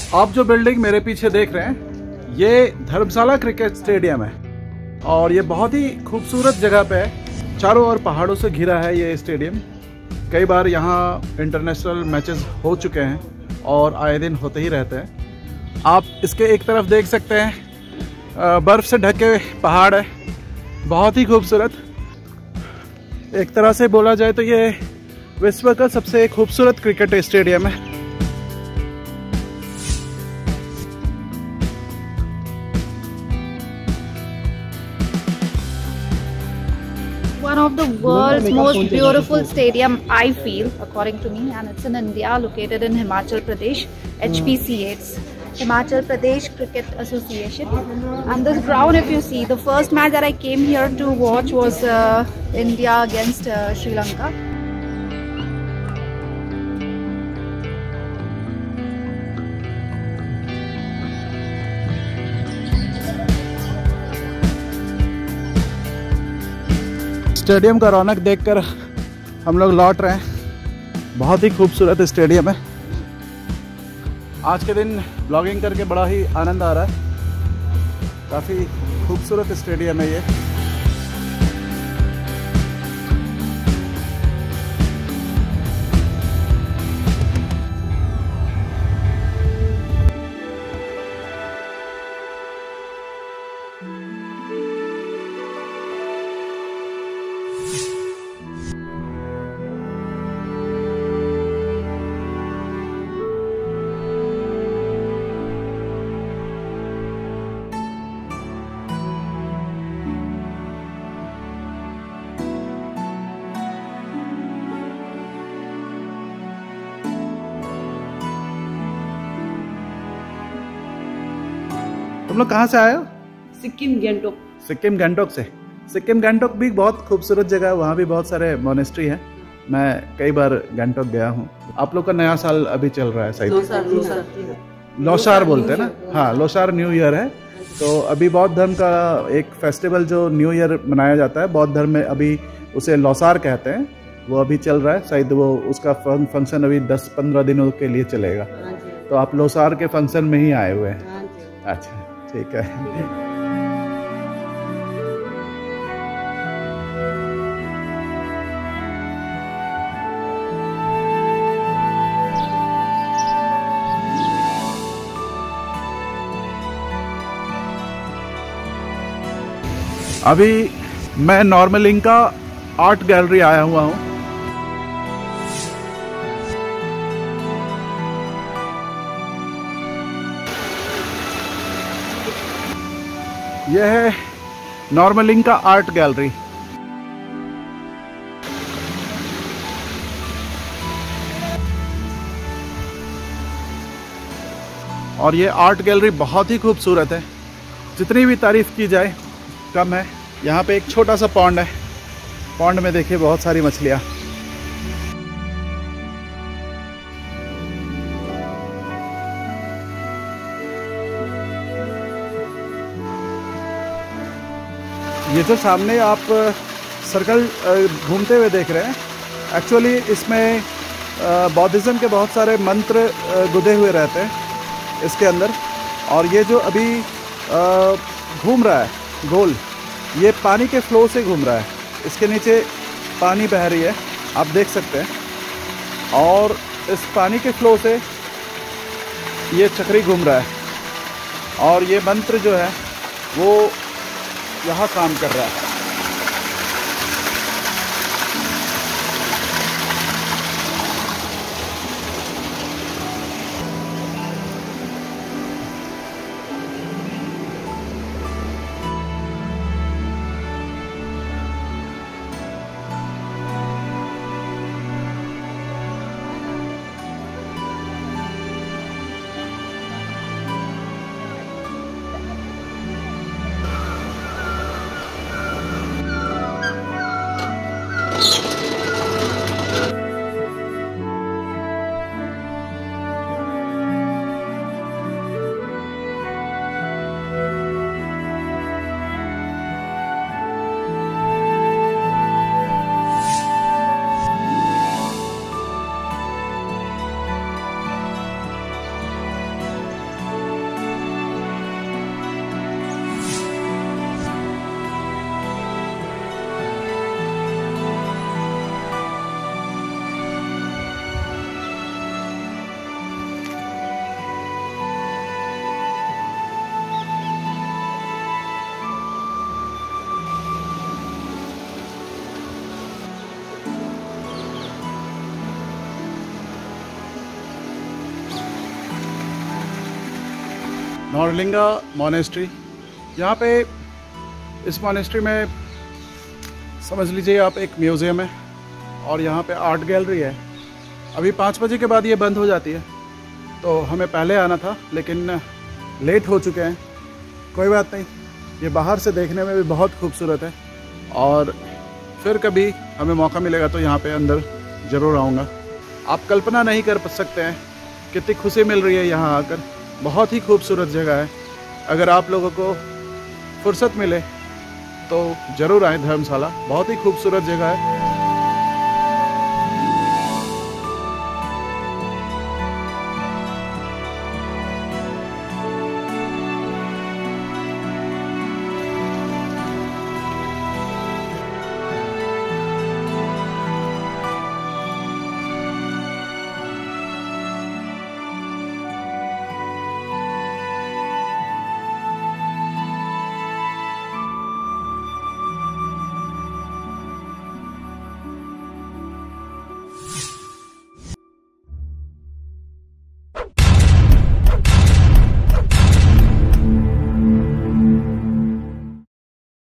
आप जो बिल्डिंग मेरे पीछे देख रहे हैं ये धर्मशाला क्रिकेट स्टेडियम है और ये बहुत ही खूबसूरत जगह पे है। चारों ओर पहाड़ों से घिरा है ये स्टेडियम। कई बार यहाँ इंटरनेशनल मैचेस हो चुके हैं और आए दिन होते ही रहते हैं। आप इसके एक तरफ देख सकते हैं बर्फ़ से ढके पहाड़ है, बहुत ही खूबसूरत। एक तरह से बोला जाए तो ये विश्व का सबसे खूबसूरत क्रिकेट स्टेडियम है। One of the world's most beautiful stadium, I feel, according to me, and it's in India, located in Himachal Pradesh, HPCA, it's Himachal Pradesh Cricket Association. And this ground, if you see, the first match that I came here to watch was India against Sri Lanka. Stadium का रौनक देखकर हम लोग लौट रहे हैं। बहुत ही खूबसूरत स्टेडियम है। आज के दिन ब्लॉगिंग करके बड़ा ही आनंद आ रहा है। काफ़ी खूबसूरत स्टेडियम है ये। तुम लोग कहाँ से आए हो? सिक्किम गैंगटॉक। सिक्किम गैंगटॉक से। सिक्किम गैंगटॉक भी बहुत खूबसूरत जगह है, वहाँ भी बहुत सारे मोनेस्ट्री हैं। मैं कई बार गैंगटॉक गया हूँ। आप लोग का नया साल अभी चल रहा है शायद, लोसार बोलते हैं ना? हाँ, लोसार न्यू ईयर है। तो अभी बौद्ध धर्म का एक फेस्टिवल जो न्यू ईयर मनाया जाता है बौद्ध धर्म में, अभी उसे लोसार कहते हैं, वो अभी चल रहा है। शायद वो उसका फंक्शन अभी 10-15 दिनों के लिए चलेगा। तो आप लोसार के फंक्शन में ही आए हुए हैं? अच्छा, ठीक है। अभी मैं नॉर्मलिंग का आर्ट गैलरी आया हुआ हूँ। यह है नॉर्मलिंग का आर्ट गैलरी। और ये आर्ट गैलरी बहुत ही खूबसूरत है। जितनी भी तारीफ की जाए कम है। यहाँ पे एक छोटा सा पॉन्ड है। पॉन्ड में देखिए बहुत सारी मछलियाँ। ये जो सामने आप सर्कल घूमते हुए देख रहे हैं, एक्चुअली इसमें बौद्धिज़्म के बहुत सारे मंत्र गुदे हुए रहते हैं इसके अंदर। और ये जो अभी घूम रहा है गोल, ये पानी के फ्लो से घूम रहा है। इसके नीचे पानी बह रही है, आप देख सकते हैं। और इस पानी के फ्लो से ये चक्री घूम रहा है और ये मंत्र जो है वो यहाँ काम कर रहा है। नॉर्लिंगा मॉनेस्ट्री। यहाँ पे इस मॉनेस्ट्री में समझ लीजिए आप एक म्यूज़ियम है और यहाँ पे आर्ट गैलरी है। अभी 5 बजे के बाद ये बंद हो जाती है, तो हमें पहले आना था लेकिन लेट हो चुके हैं। कोई बात नहीं, ये बाहर से देखने में भी बहुत खूबसूरत है और फिर कभी हमें मौका मिलेगा तो यहाँ पे अंदर ज़रूर आऊँगा। आप कल्पना नहीं कर सकते हैं कितनी खुशी मिल रही है यहाँ आकर। बहुत ही खूबसूरत जगह है। अगर आप लोगों को फुर्सत मिले तो ज़रूर आएँ धर्मशाला, बहुत ही खूबसूरत जगह है।